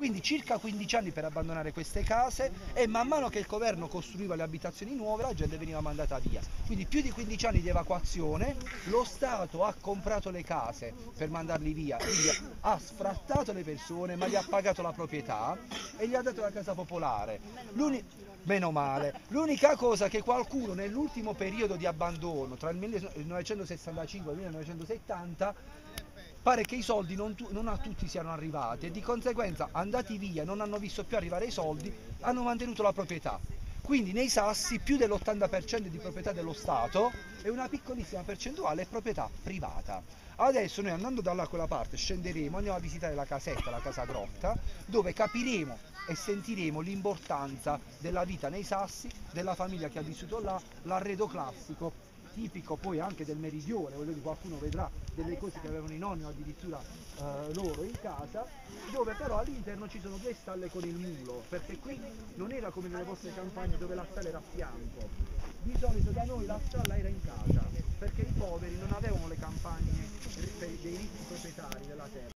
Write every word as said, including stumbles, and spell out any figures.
Quindi circa quindici anni per abbandonare queste case, e man mano che il governo costruiva le abitazioni nuove la gente veniva mandata via. Quindi più di quindici anni di evacuazione, lo Stato ha comprato le case per mandarli via, quindi ha sfrattato le persone ma gli ha pagato la proprietà e gli ha dato la casa popolare. L'uni- Meno male. L'unica cosa che qualcuno nell'ultimo periodo di abbandono, tra il millenovecentosessantacinque e il millenovecentosettanta, pare che i soldi non, tu- non a tutti siano arrivati e di conseguenza, andati via, non hanno visto più arrivare i soldi, hanno mantenuto la proprietà. Quindi nei Sassi più dell'ottanta per cento di proprietà dello Stato e una piccolissima percentuale è proprietà privata. Adesso noi, andando da là quella parte, scenderemo, andiamo a visitare la casetta, la casa grotta, dove capiremo e sentiremo l'importanza della vita nei Sassi, della famiglia che ha vissuto là, l'arredo classico, tipico poi anche del meridione, voglio dire, qualcuno vedrà delle cose che avevano i nonni o addirittura eh, loro in casa, dove però all'interno ci sono due stalle con il mulo, perché qui non era come nelle vostre campagne dove la stalla era a fianco, di solito da noi la stalla era in casa, perché i poveri non avevano